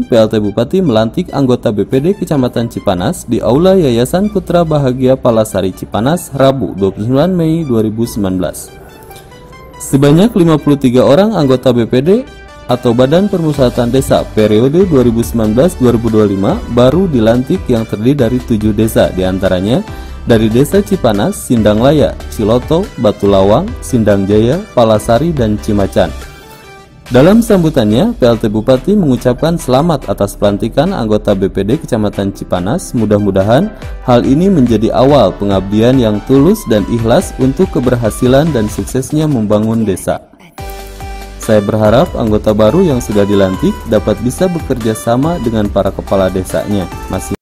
PLT Bupati melantik anggota BPD Kecamatan Cipanas di Aula Yayasan Putra Bahagia Palasari Cipanas, Rabu 29 Mei 2019. Sebanyak 53 orang anggota BPD atau Badan Permusyawaratan Desa periode 2019-2025 baru dilantik yang terdiri dari 7 desa, diantaranya dari Desa Cipanas, Sindang Laya, Ciloto, Batu Lawang, Sindang Jaya, Palasari, dan Cimacan. Dalam sambutannya, PLT Bupati mengucapkan selamat atas pelantikan anggota BPD Kecamatan Cipanas. Mudah-mudahan hal ini menjadi awal pengabdian yang tulus dan ikhlas untuk keberhasilan dan suksesnya membangun desa. Saya berharap anggota baru yang sudah dilantik dapat bisa bekerja sama dengan para kepala desanya.